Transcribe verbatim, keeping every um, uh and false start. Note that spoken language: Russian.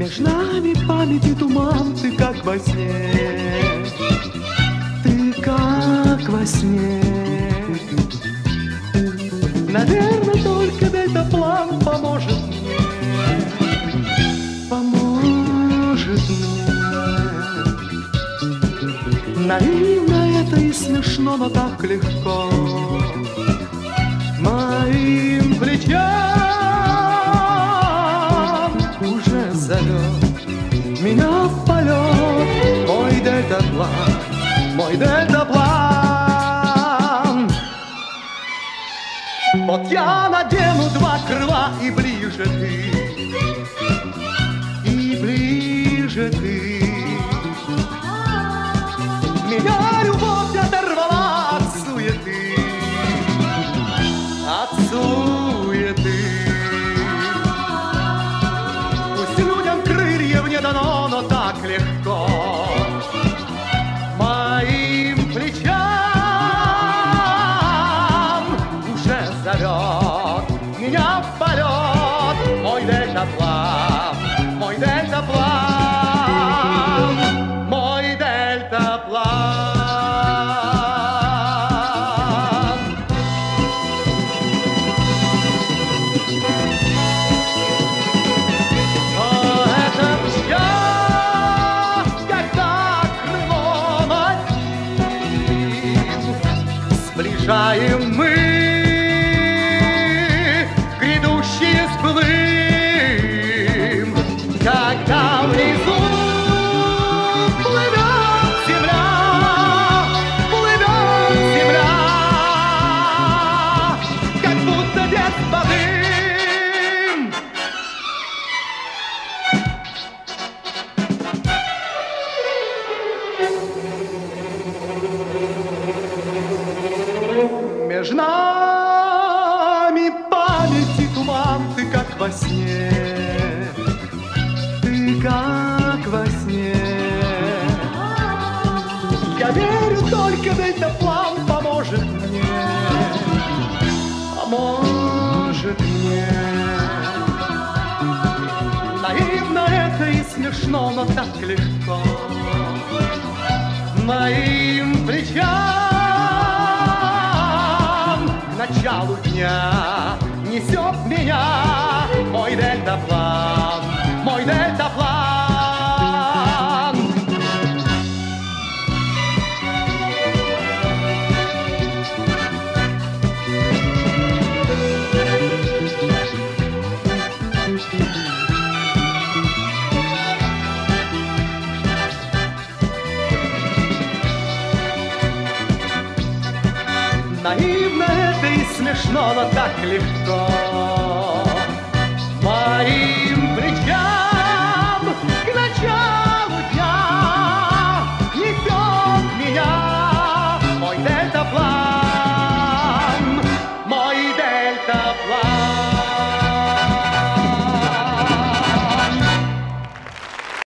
Между нами памяти туман, ты как во сне, ты как во сне. Наверное, только дельтаплан поможет мне, поможет мне. Наивно это и смешно, но так легко моим плечам уже зовет меня в полет мой дельтаплан, мой дельтаплан. Вот я надену два крыла, и ближе ты, и ближе ты. Меня любовь оторвала от суеты, от суеты. Пусть людям крыльев не дано, но так легко моим плечам уже зовет меня в полет мой дельтаплан, мой дельтаплан, мой дельтаплан. Сближаем мы грядущие сплым, когда внизу плывет земля, плывет земля, как будто дед подым. Между нами памяти туман, ты как во сне, ты как во сне. Я верю, только дельтаплан поможет мне, поможет мне. Наивно это и смешно, но так легко моим плечам к началу дня несет меня мой дельтаплан, мой дельтаплан. Наивно это и смешно, но так легко мои